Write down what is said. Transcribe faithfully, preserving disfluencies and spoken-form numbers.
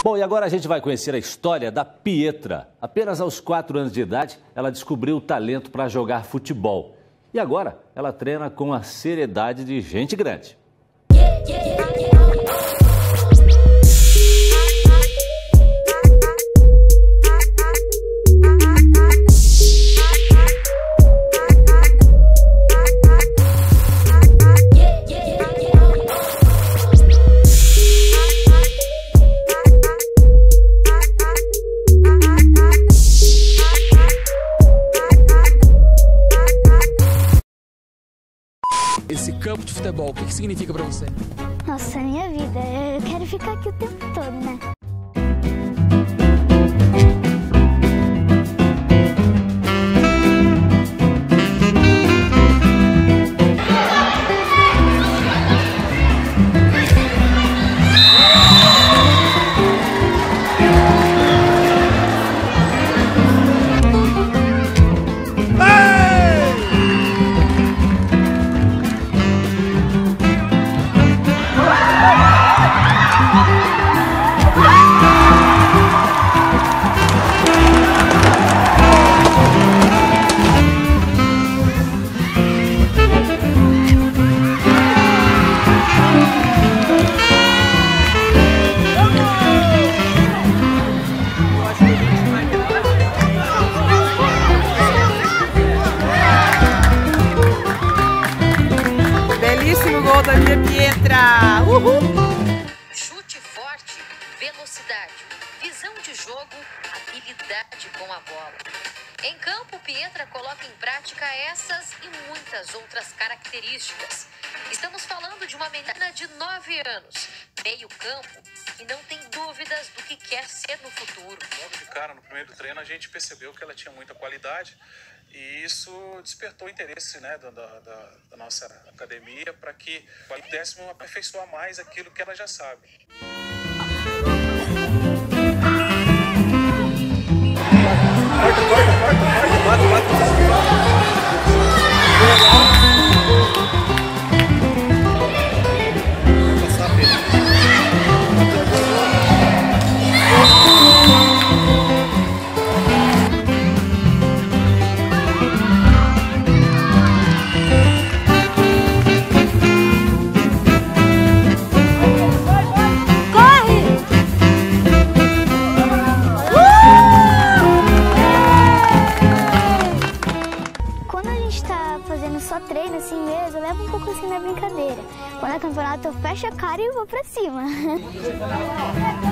Bom, e agora a gente vai conhecer a história da Pietra. Apenas aos quatro anos de idade, ela descobriu o talento para jogar futebol. E agora, ela treina com a seriedade de gente grande. Esse campo de futebol, o que, que significa pra você? Nossa, minha vida. Eu quero ficar aqui o tempo todo, né? Gol da minha Pietra! Uhul! Chute forte, velocidade, visão de jogo, habilidade com a bola. Em campo, Pietra coloca em prática essas e muitas outras características. Estamos falando de uma menina de nove anos, meio campo, que não tem dúvidas do que quer ser no futuro. Logo de cara, no primeiro treino, a gente percebeu que ela tinha muita qualidade e isso despertou o interesse, né, da, da, da nossa academia para que pudéssemos aperfeiçoar mais aquilo que ela já sabe. Corta, corta, corta, corta, bate, bate. Só treino assim mesmo, eu levo um pouco assim na brincadeira. Quando é campeonato eu fecho a cara e vou pra cima.